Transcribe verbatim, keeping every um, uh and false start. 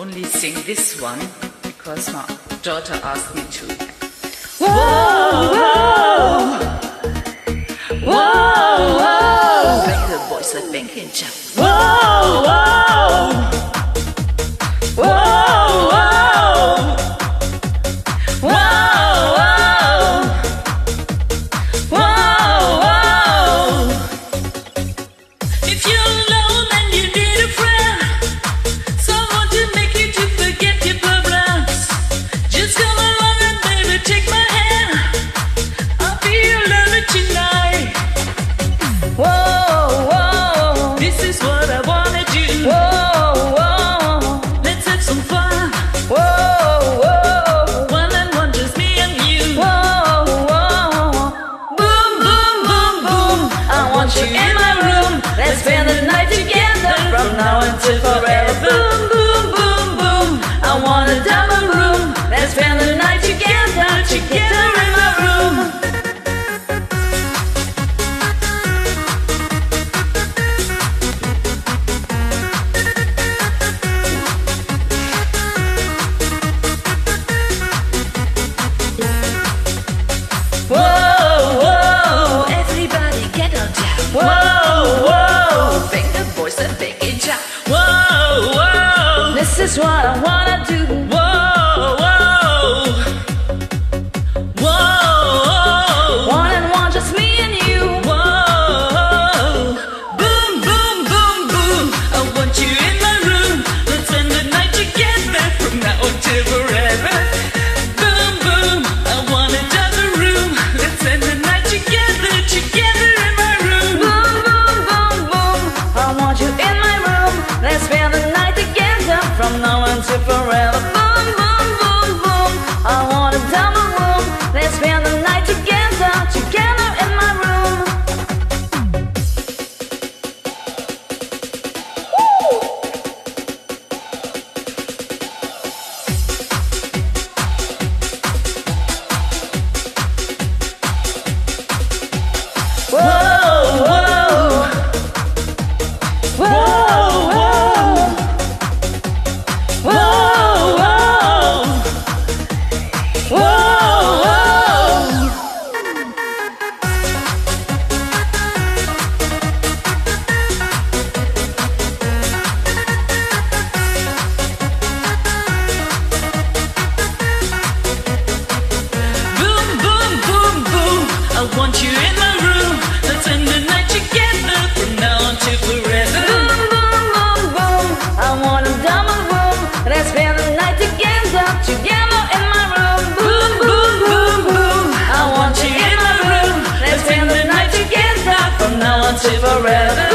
only sing this one because my daughter asked me to. Whoa, whoa, whoa, whoa. Make the boys that bang and jump. Whoa, whoa, whoa, whoa, whoa, whoa, whoa. If you're alone and you need a friend, someone to make you to forget your problems, just come along and baby take my hand. I'll be your lover tonight. Whoa, whoa, this is what I wanna do. Whoa, whoa, let's have some fun. Whoa, whoa, one and one, just me and you. Whoa, whoa, boom, boom, boom, boom. I want you in my room. Let's spend the night together from now until forever. Boom, boom, boom, boom. I want a double room. Let's spend the night together, together in my room. Whoa, whoa, everybody get on down. Whoa, whoa, bang the boys and bang it down. Whoa, whoa, this is what I wanna do. Whoa, whoa, whoa, one and one, just me and you. Whoa, boom, boom, boom, boom. I want you in my room. Let's spend the night together from now until forever. Boom, boom, I want a double room. Let's spend the night together, together in my room. Boom, boom, boom, boom. I want you in my room. Let's spend the night together from now until forever. Boom, boom, boom, boom. I want a double room. Let's spend the night together, together in my room. Whoa, whoa, whoa, whoa, whoa, whoa, whoa, whoa. Boom, boom, boom, boom. I want you in my room. Let's spend the night together from now until forever. Boom, boom, boom, boom. I want a double room. Let's spend the night together, together in my room. Boom, boom, boom, boom. I want you in my room. Let's spend the night together from now until forever.